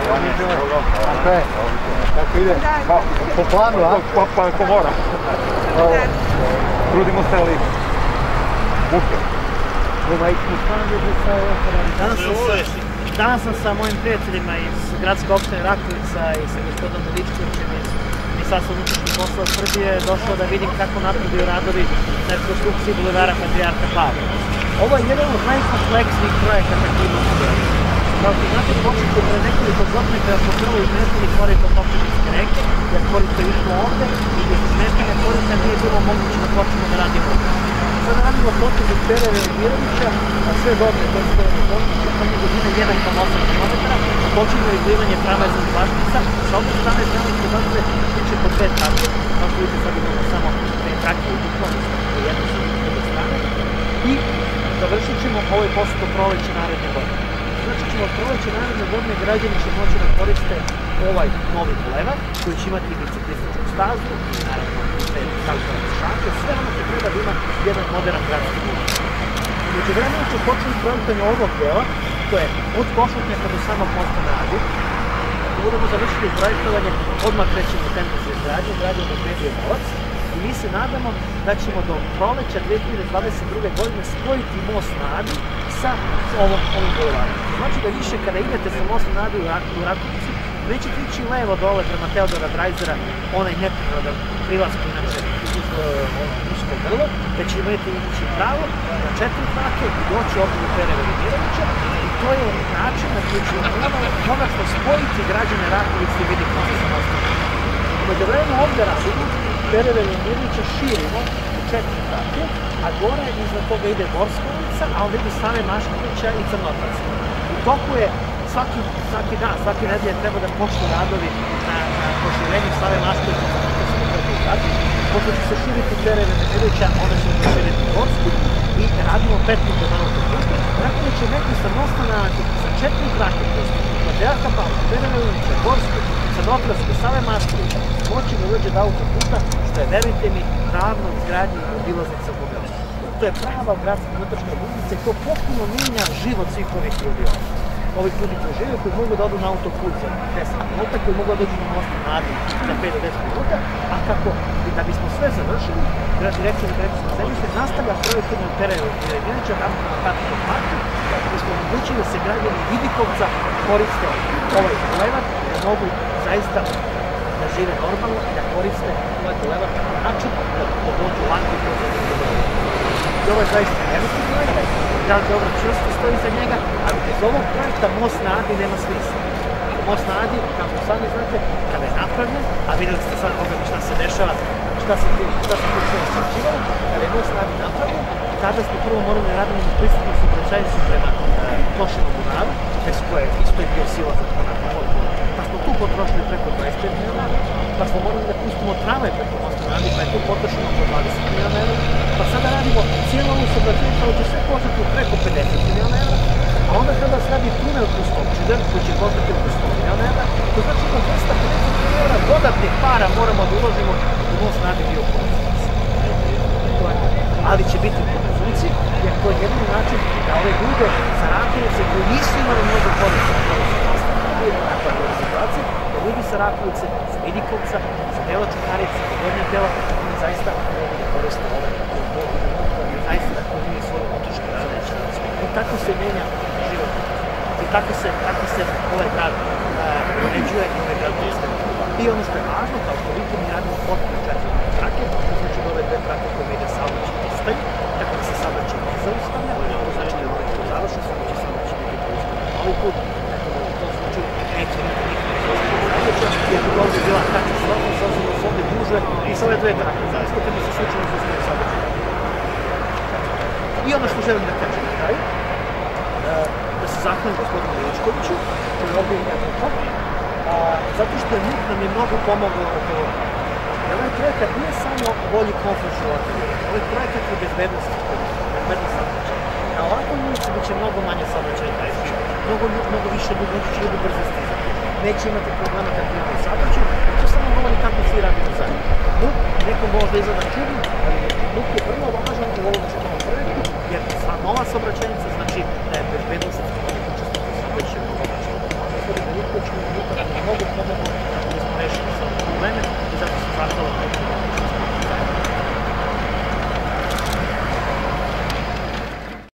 Kako ide? Po planu, a? Pa ko mora. Trudimo se, ali buke. Danas sam sa mojim prijateljima iz gradske opštine Rakovica i sa gospodinom Miličkovićem iz Ministarstva unutrašnjih poslova Srbije došao da vidim kako napreduju radovi na rekonstrukciji bulevara Patrijarha Pavla. Ovo je jedan od najkompleksnijih projekata koji imamo u Beogradu. Kao što znate, početi pre nekoliko godina kada smo prvo izmestili korito Topličke reke, jer korito je išlo ovde i bez izmestanja korita nije bilo moguće da počnemo da radimo ovde. Sada radimo potrebu Pere Velimirovića, a sve dobre dostojne područje, koje godine 1,8 km, počinje izlivanje tramvajskih baštica, sa obje strane tramvajske baštice tiče po dve trake, kao što vidite sad imamo samo dve trake u Duklonu, jedno sa druge strane, i završit ćemo ovaj posao do proleća naredne godine. Znači ćemo od proleća naredne godine građani će moći da koriste ovaj novi bulevar, koji će imati biciklističku stazu i naravno šake, sve ono što treba da ima jedan modern gradski bulevar. Među vremenu će početi projektanje ovog dela, to je od Košutnjaka do samog mosta na Adi. Ako budemo završili projektovanje, odmah krećemo u tempo za izgradnju, gradimo do Medije novac i mi se nadamo da ćemo do proleća 2022. godine spojiti most na Adi sa ovim bulevarom. Znači da više kada idete sa mostom na Adi u Rakovici, nećete ići levo dole prema Teodora Drajzera, onaj neprirodan prilaz koji inače usko grlo, već imate ići pravo na 4 trake i doći ovdje do Pere Velimirovića i to je način na koji ćemo konačno spojiti građane Rakovice i vidi kako se mostom. Umeđu vremenu ovdje radimo, Pere Velimirovića širimo u 4 trake, a gore iznad toga ide Borska ulica, a onda ide Save Maškovića i Crnotraca. U toku je svaki dan, svake nedelje treba da počnu radovi na proširenju Save Maškovića i Crnotraca. Pošto će se širiti Pere Velimirovića, onda ćemo proširiti Borsku i radimo petlju do autoputa. Tako da će neki sa mosta na Adi, sa 4 trake, Patrijarha Pavla, Pere Velimirovića, Borsku, Crnotraca, Save Maškovića, moći da dođe do autoputa, što je, verujte mi, ravno izgradnji obilaznica u Beogradu. To je prava gradska unutrašnja obilaznica i to potpuno menja život svih ovih ljudi ovdje. Ovih ljudi koji žive, koji mogu da odu na autoput za 10 minuta, koji mogu da dođu na most na Adi za 5 do 10 minuta, a kako da bismo sve završili, Direkcija za prepisno zemljište nastavlja projektovanje od Pere Velimirovića na Kapitalnom parku, kako bismo omogućili da se građani Vidikovca koriste ovaj bulevar, da mogu zaista da žive normalno i da koriste ovaj bulevar na način da dođu lako i I ovo je zaista veliki projekat, grad Beograd čvrsto stoji za njega, ali bez ovog projekta most na Adi nema smisla. Most na Adi, kako sami znate, kada je napravljen, a videli ste sad Boga šta se dešava, šta se tu sačivalo, kada je most na Adi napravljen, tada smo prvo morali da radimo na pristupnu saobraćajnicu prema Tošinom bunaru, bez koje isto je bio sila za pa smo tu potrošili preko 25 miliona, pa smo morali da pustimo tramvaj preko mosta na Adi, pa je tu potrošeno oko 20 miliona evra, pa sada radimo cijelu ovu saobraćajnicu, ali će sve koštati preko 50 miliona evra, a onda treba da se radi tunel kroz Topčider, koji će koštati oko 100 miliona evra, to znači da 250 miliona evra dodatnih para moramo da uložimo u most na Adi bio poveznic. Ali će biti u funkciji, jer to je jedini način da ove ljude sa Rakovice koji nisu imali mnogo korista takva situacija, da ljudi sa Rakovice, sa Vidikovca, sa dela Čukarice, sa Gornjeg dela, da zaista mogu da koriste ove zaista da koriste svoju otočku različnu. I tako se menja život. I tako se ovaj grad uređuje i ovaj grad postaje. I ono što je važno, kao što vidite, mi radimo potpuno 4 trake, to znači da ove 2 trake koje ide saobraćaj ostaju, tako da se saobraćaj ne zaustavlja, to znači da ovaj put završi, samo će saobraćaj biti pouzdan na novi put, tako da u tom slučaju neće biti nikakve saobraćaja, jer bi ovdje bila katastrofa, s obzirom da se ovdje gužve i sa ove 2 trake, zaista kad bi se slučajno zaustavili saobraćaj. I ono što želim da kažem na kraju, da se zahvalim gospodinu Miličkoviću, koji je ovdje jednako, zato što je MUP nam je mnogo pomogao oko ovoga. Jer ovaj projekat nije samo bolji komfort života, ovaj projekat je bezbednost saobraćaja. Na ovakvom ulici biće mnogo manje saobraćaja nesreća, mnogo više ljudi brzo stizati. Neće imati problema kad imamo saobraćaj, i to samo govori kako svi radimo zajedno. MUP nekom možda izgleda čudno, ali MUP je vrlo važan u ovom čitavom projektu, jer sva nova saobraćajnica znači da je bezbednost onih učesnika u saobraćaju mnogo važna. Gospodin Veliković Hvala.